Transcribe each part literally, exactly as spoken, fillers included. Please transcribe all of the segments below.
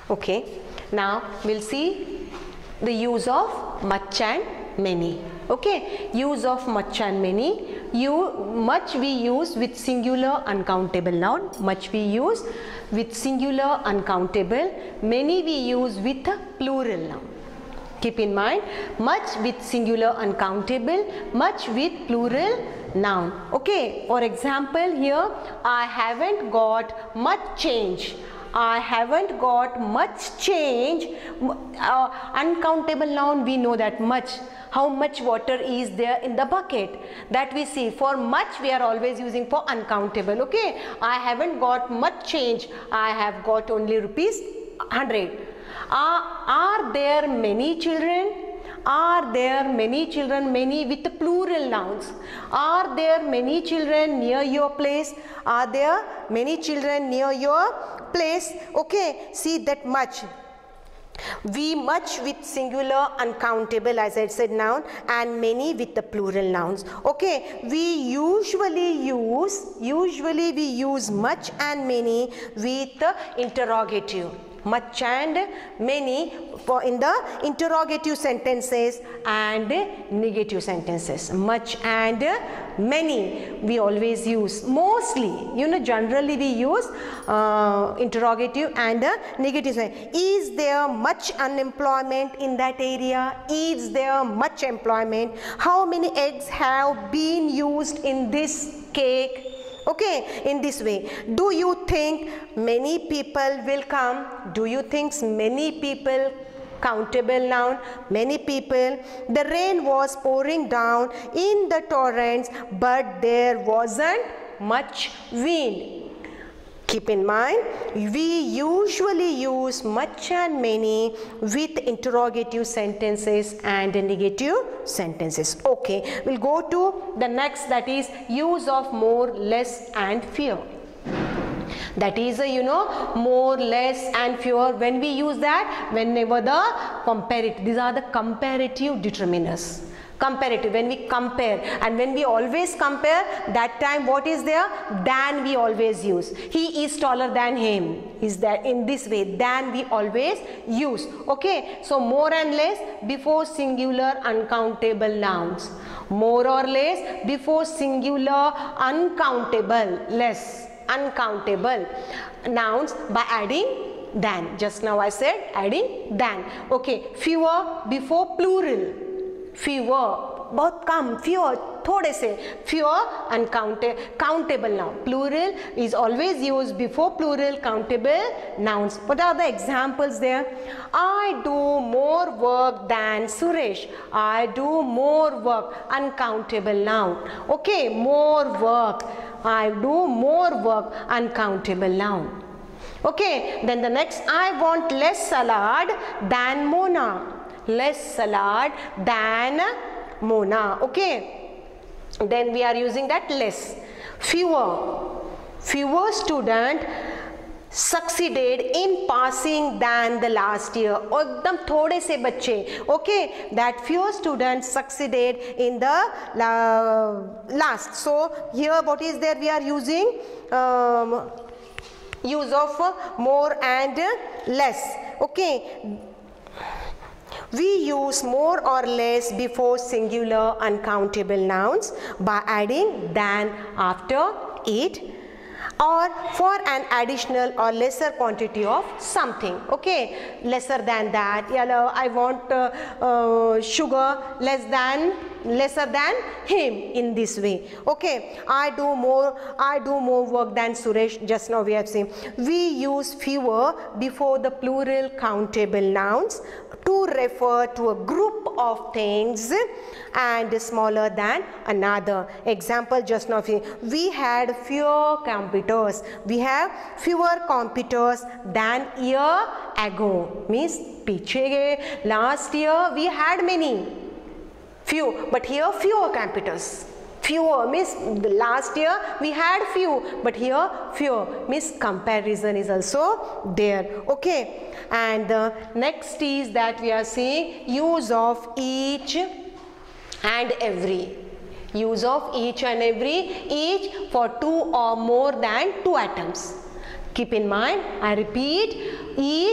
Okay, now we'll see the use of much and many. Okay, use of much and many. You much we use with singular uncountable noun. Much we use with singular uncountable. Many we use with a plural noun. Keep in mind, much with singular uncountable, much with plural noun. Okay, for example, here I haven't got much change. I haven't got much change. Uh, uncountable noun, we know that much. How much water is there in the bucket? That we see. For much we are always using for uncountable. Okay, I haven't got much change. I have got only rupees one hundred. Uh, are there many children? Are there many children? Many with the plural nouns. Are there many children near your place? Are there many children near your place? Okay, see that much. We much with singular uncountable, as I said, noun, and many with the plural nouns. Okay, we usually use, usually we use much and many with the interrogative. Much and many for in the interrogative sentences and negative sentences. Much and many we always use. Mostly, you know, generally we use uh, interrogative and uh, negative. Is there much unemployment in that area? Is there much employment? How many eggs have been used in this cake? Okay, in this way. Do you think many people will come? Do you think many people? Countable noun, many people. The rain was pouring down in the torrents, but there wasn't much wind. Keep in mind, we usually use much and many with interrogative sentences and negative sentences. Okay, we'll go to the next, that is use of more, less and fewer. That is, a, you know, more, less and fewer. When we use that, whenever the comparative, these are the comparative determiners. Comparative, when we compare, and when we always compare, that time what is there? Than we always use. He is taller than him. Is that in this way? Than we always use. Okay, so more and less before singular uncountable nouns. More or less before singular uncountable, less, uncountable nouns by adding than. Just now I said adding than. Okay, fewer before plural. Fewer, बहुत कम, fewer, थोड़े से, fewer uncountable, countable noun. Plural is always used before plural countable nouns. What are the examples there? I do more work than Suresh. I do more work, uncountable noun. Okay, more work. I do more work, uncountable noun. Okay, then the next, I want less salad than Mona. Less salad than Mona. Okay, then we are using that less. Fewer, fewer student succeeded in passing than the last year. एकदम थोड़े से बच्चे. Okay, that fewer students succeeded in the last. So here what is there? We are using um, use of more and less. Okay. We use more or less before singular uncountable nouns by adding than after it, or for an additional or lesser quantity of something. Okay, lesser than that. Yellow, I want uh, uh, sugar less than, lesser than him, in this way. Okay, I do more, I do more work than Suresh. Just now we have seen. We use fewer before the plural countable nouns to refer to a group of things and smaller than another. Example, just now we had fewer computers. We have fewer computers than year ago. Means piche last year we had many, few, but here fewer computers. Fewer means the last year we had few, but here fewer means comparison is also there. Okay, and the next is that we are seeing use of each and every. Use of each and every, each for two or more than two atoms. Keep in mind, I repeat, each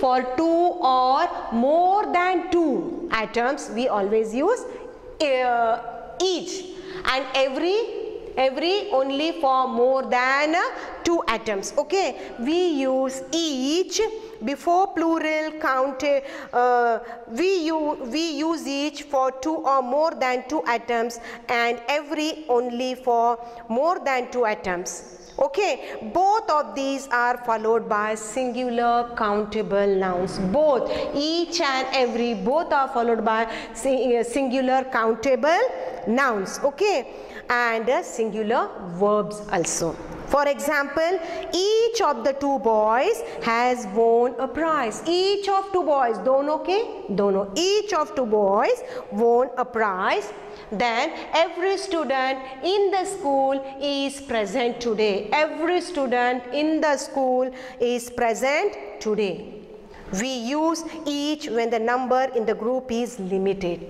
for two or more than two atoms, we always use uh, each, and every every only for more than two atoms. Okay, we use each before plural count. Uh, we use we use each for two or more than two atoms, and every only for more than two atoms. Okay, both of these are followed by singular countable nouns. Both, each and every, both are followed by singular countable nouns. Okay, and uh, singular verbs also. For example, each of the two boys has won a prize. Each of two boys, dono ke dono. Each of two boys won a prize. Then every student in the school is present today. Every student in the school is present today. We use each when the number in the group is limited.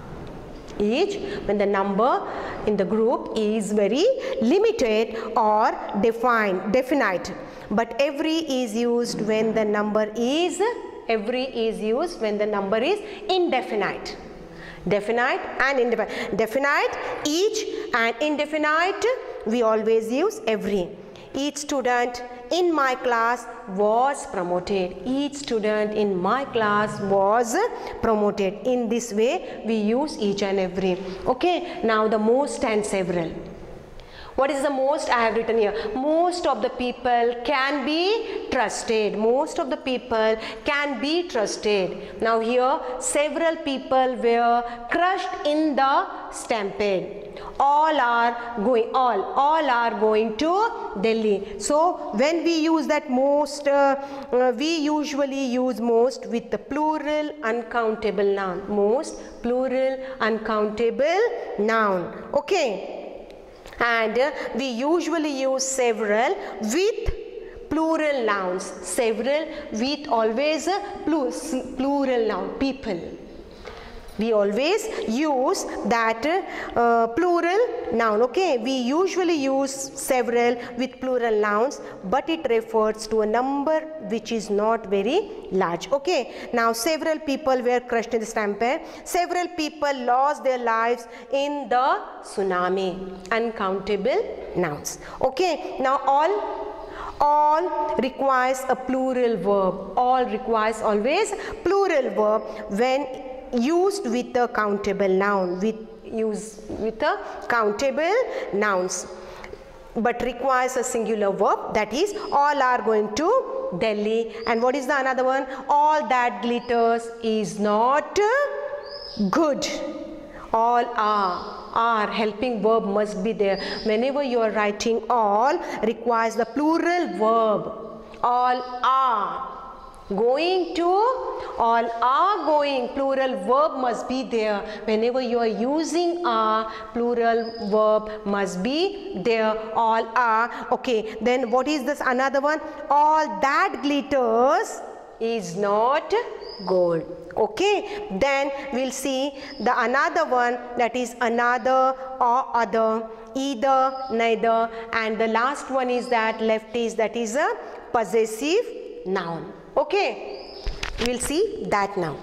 Each when the number in the group is very limited or defined, definite. But every is used when the number is, every is used when the number is indefinite. Definite and indefinite. Definite, each, and indefinite, we always use every. Each student in my class was promoted. Each student in my class was promoted. In this way, we use each and every. Okay, now the most and several. What is the most? I have written here. Most of the people can be trusted. Most of the people can be trusted. Now here, several people were crushed in the stampede. All are going, all, all are going to Delhi. So when we use that most, uh, uh, we usually use most with the plural uncountable noun. Most, plural uncountable noun. Okay. And uh, we usually use several with plural nouns. Several with always a plural noun, people. We always use that uh, plural noun. Okay, we usually use several with plural nouns, but it refers to a number which is not very large. Okay, now several people were crushed in the stampede. Several people lost their lives in the tsunami. Uncountable nouns. Okay, now all all requires a plural verb. All requires always plural verb when used with a countable noun, with use with a countable nouns, but requires a singular verb, that is all are going to Delhi. And what is the another one? All that glitters is not good. All are, are helping verb must be there. Whenever you are writing all, requires the plural verb. All are going to, all are going, plural verb must be there. Whenever you are using a, plural verb must be there. All are. Okay, then what is this another one? All that glitters is not gold. Okay, then we'll see the another one, that is another or other, either, neither, and the last one is that left is, that is a possessive noun. Okay, we'll see that now.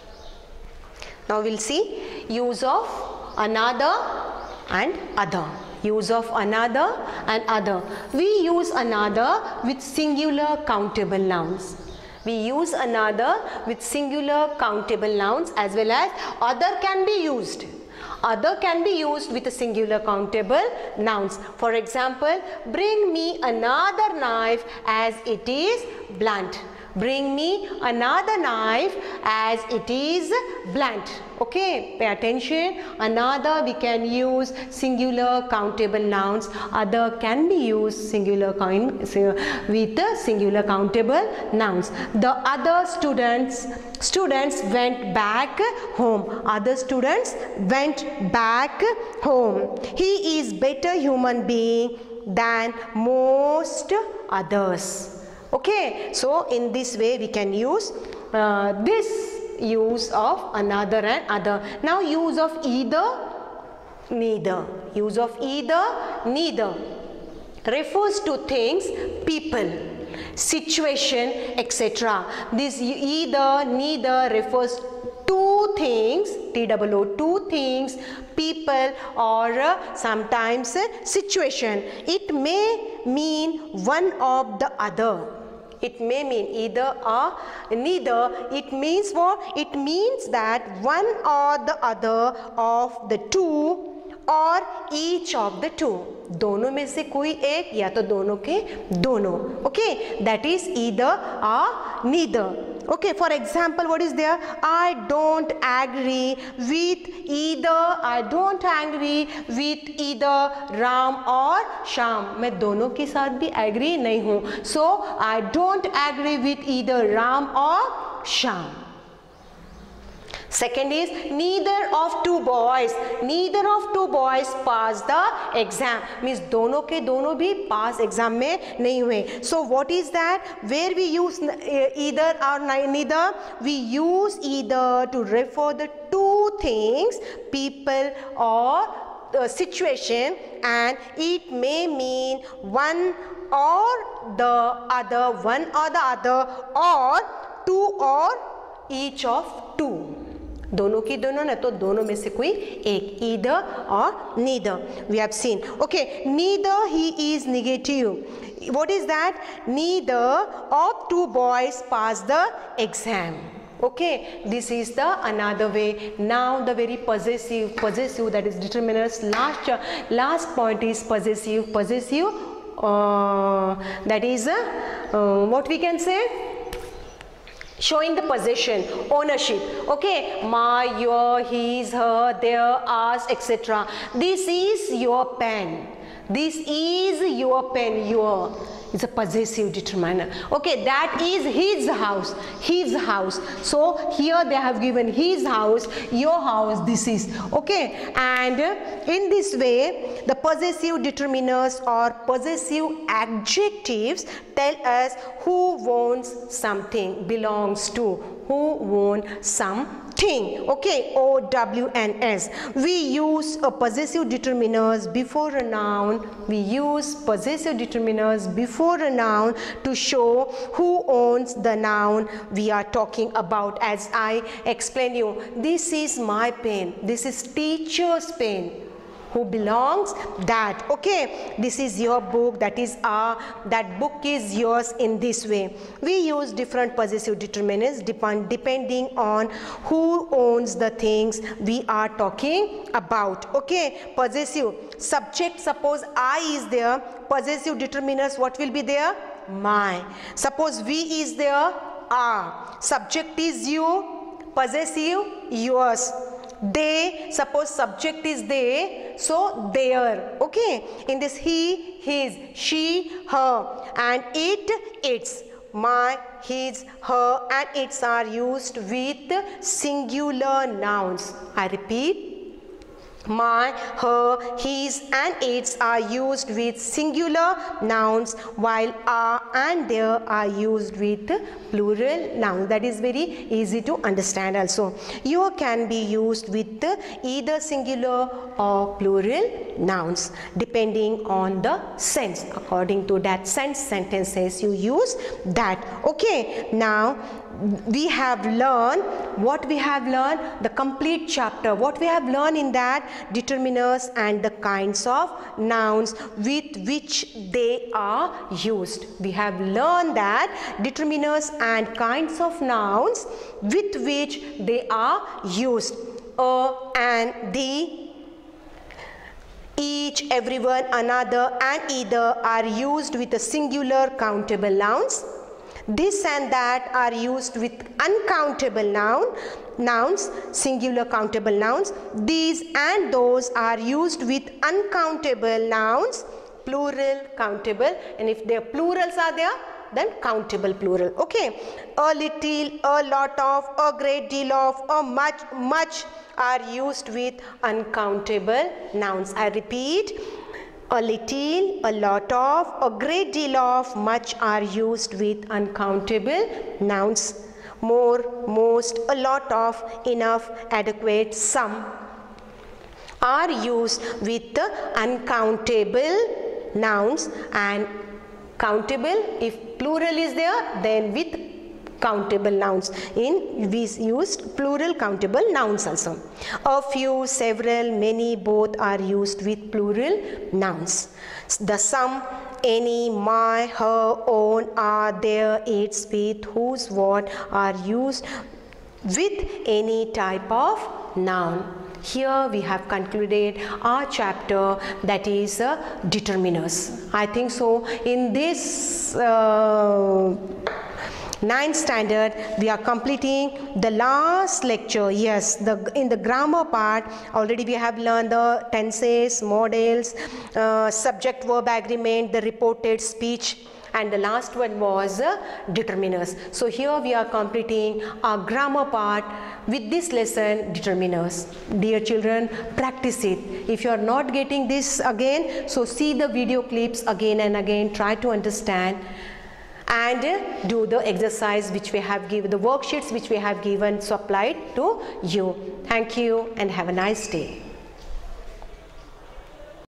Now we'll see use of another and other. Use of another and other. We use another with singular countable nouns. We use another with singular countable nouns, as well as other can be used. Other can be used with a singular countable nouns. For example, bring me another knife as it is blunt. Bring me another knife as it is blunt. Okay, pay attention. Another we can use singular countable nouns. Other can be used singular kind with the singular countable nouns. The other students students went back home. Other students went back home. He is better human being than most others. Okay, so in this way we can use uh, this use of another and other. Now use of either, neither. Use of either, neither refers to things, people. situation, et cetera. This either, neither refers to things, T O O, two things, people, or uh, sometimes uh, situation. It may mean one of the other. It may mean either or neither. It means what? It means that one or the other of the two और each of the two, दोनों में से कोई एक या तो दोनों के दोनों. Okay, that is either or neither. Okay, for example, what is there? I don't agree with either. I don't agree with either Ram or Sham. मैं दोनों के साथ भी agree नहीं हूँ. So I don't agree with either Ram or Sham. Second is neither of two boys. Neither of two boys passed the exam. Means दोनों के दोनों भी pass exam में नहीं हुए. So what is that? Where we use either or neither? We use either to refer the two things, people or uh, situation, and it may mean one or the other, one or the other, or two or each of two. दोनों की दोनों ना तो दोनों में से कोई एक, either or neither. We have seen. Okay, neither he is negative. What is that? Neither of two boys passed the exam. Okay, this is the another way. Now the very possessive, possessive, that is determiners. Last last point is possessive. Possessive, uh, that is uh, uh, what we can say? Showing the possession, ownership. Okay, my, your, his, her, their, ours, et cetera. This is your pen. This is your pen. Your is a possessive determiner. Okay, that is his house. His house. So here they have given his house, your house. This is okay. And in this way, the possessive determiners or possessive adjectives tell us who owns something, belongs to, who owns something. Okay, O, W, and S. We use a possessive determiners before a noun. We use possessive determiners before a noun to show who owns the noun we are talking about. As I explain you, this is my pen. This is teacher's pen. Who belongs that. Okay, this is your book, that is our, that book is yours. In this way we use different possessive determinants depend, depending on who owns the things we are talking about. Okay, possessive subject, suppose I is there, possessive determiners what will be there? My. Suppose we is there, are. Subject is you, possessive yours. They, suppose subject is they, so their. Okay, in this he, his, she, her, and it, its. My, his, her, and its are used with singular nouns. I repeat, my, her, his, and its are used with singular nouns, while are and their are used with plural nouns. That is very easy to understand also. Your can be used with either singular or plural nouns depending on the sense. According to that sense, sentences you use that. Okay, now we have learned what we have learned, the complete chapter. What we have learned in that, determiners and the kinds of nouns with which they are used. We have learned that determiners and kinds of nouns with which they are used. A, and, the, each, everyone, another, and either are used with a singular countable nouns. This and that are used with uncountable noun, nouns, singular countable nouns. These and those are used with uncountable nouns, plural, countable, and if their plurals are there, then countable plural. Okay, a little, a lot of, a great deal of, a much, much are used with uncountable nouns. I repeat, a little, a lot of, a great deal of, much are used with uncountable nouns. More, most, a lot of, enough, adequate, some are used with the uncountable nouns, and countable. If plural is there, then with countable nouns. In we used plural countable nouns also. A few, several, many, both are used with plural nouns. The some, any, my, her, own, are, their, its, with, whose, what are used with any type of noun. Here we have concluded our chapter, that is uh, determiners. I think so in this uh, ninth standard we are completing the last lecture. Yes, the in the grammar part already we have learned the tenses, models, uh, subject verb agreement, the reported speech, and the last one was uh, determiners. So here we are completing our grammar part with this lesson, determiners. Dear children, practice it. If you are not getting this again, so see the video clips again and again, try to understand, and uh, do the exercise which we have given, the worksheets which we have given, so applied to you. Thank you and have a nice day.